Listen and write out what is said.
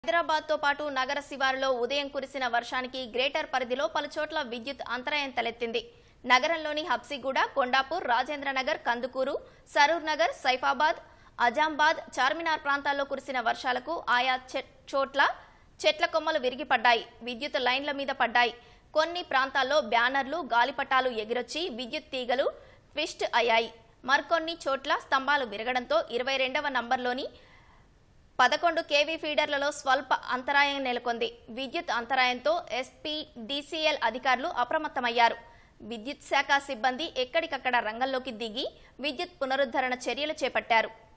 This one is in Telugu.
హైదరాబాద్ తో పాటు నగర శివారులో ఉదయం కురిసిన వర్షానికి గ్రేటర్ పరిధిలో పలుచోట్ల విద్యుత్ అంతరాయం తలెత్తింది. నగరంలోని హబ్సిగూడ, కొండాపూర్, రాజేంద్రనగర్, కందుకూరు, సరూర్ నగర్, సైఫాబాద్, అజాంబాద్, చార్మినార్ ప్రాంతాల్లో కురిసిన వర్షాలకు ఆయా చోట్ల చెట్ల కొమ్మలు విరిగిపడ్డాయి. విద్యుత్ లైన్ల మీద పడ్డాయి. కొన్ని ప్రాంతాల్లో బ్యానర్లు, గాలిపటాలు ఎగిరొచ్చి విద్యుత్ తీగలు ట్విస్ట్ అయ్యాయి. మరికొన్ని చోట్ల స్తంభాలు విరగడంతో 22వ నంబర్లోని 11 kV ఫీడర్లలో స్వల్ప అంతరాయం నెలకొంది. విద్యుత్ అంతరాయంతో SPDCL అధికారులు అప్రమత్తమయ్యారు. విద్యుత్ శాఖ సిబ్బంది ఎక్కడికక్కడ రంగంలోకి దిగి విద్యుత్ పునరుద్ధరణ చర్యలు చేపట్టారు.